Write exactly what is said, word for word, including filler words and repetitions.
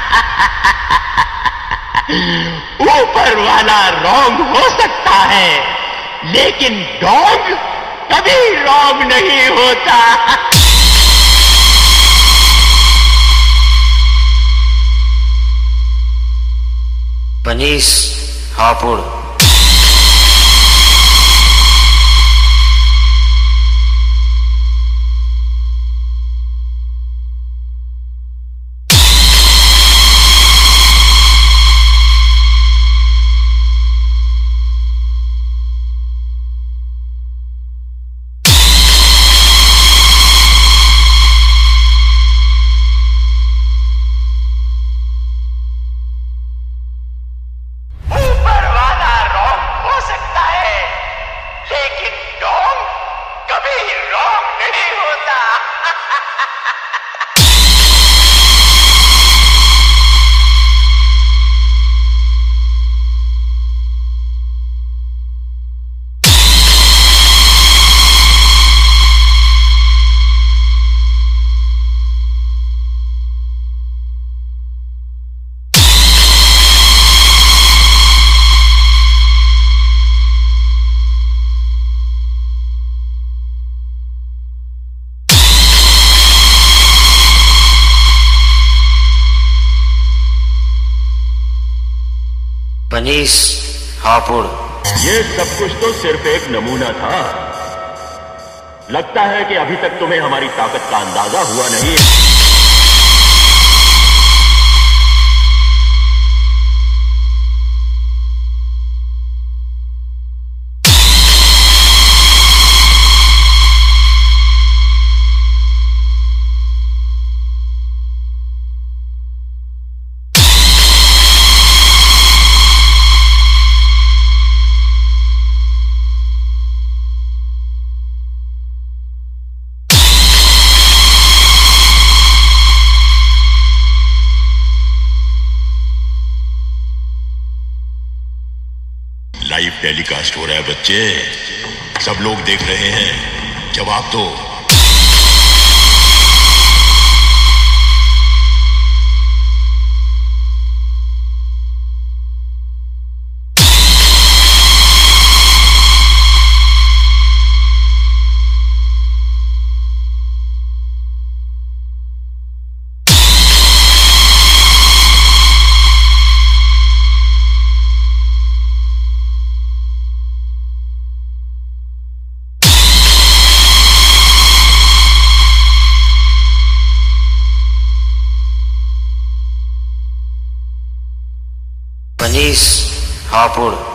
ऊपर वाला रॉन्ग हो सकता है, लेकिन डॉग कभी रॉन्ग नहीं होता। पनीस हापुड़। पनीस हापुड़। ये सब कुछ तो सिर्फ एक नमूना था। लगता है कि अभी तक तुम्हें हमारी ताकत का अंदाजा हुआ नहीं है। लाइव टेलीकास्ट हो रहा है बच्चे, सब लोग देख रहे हैं, जवाब दो। पनीस हापुड़।